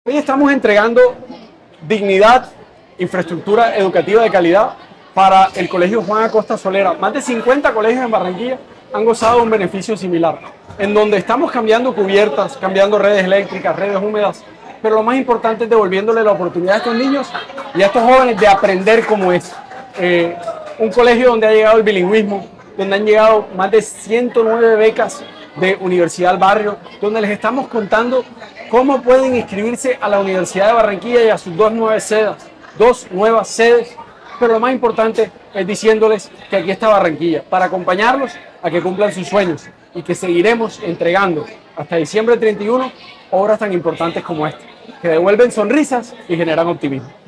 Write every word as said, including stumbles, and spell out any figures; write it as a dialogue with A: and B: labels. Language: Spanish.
A: Hoy estamos entregando dignidad, infraestructura educativa de calidad para el Colegio Juan Acosta Solera. Más de cincuenta colegios en Barranquilla han gozado de un beneficio similar, en donde estamos cambiando cubiertas, cambiando redes eléctricas, redes húmedas, pero lo más importante es devolviéndole la oportunidad a estos niños y a estos jóvenes de aprender cómo es. Eh, un colegio donde ha llegado el bilingüismo, donde han llegado más de ciento nueve becas de Universidad del Barrio, donde les estamos contando cómo pueden inscribirse a la Universidad de Barranquilla y a sus dos nuevas sedes, dos nuevas sedes, pero lo más importante es diciéndoles que aquí está Barranquilla, para acompañarlos a que cumplan sus sueños y que seguiremos entregando hasta diciembre treinta y uno obras tan importantes como esta, que devuelven sonrisas y generan optimismo.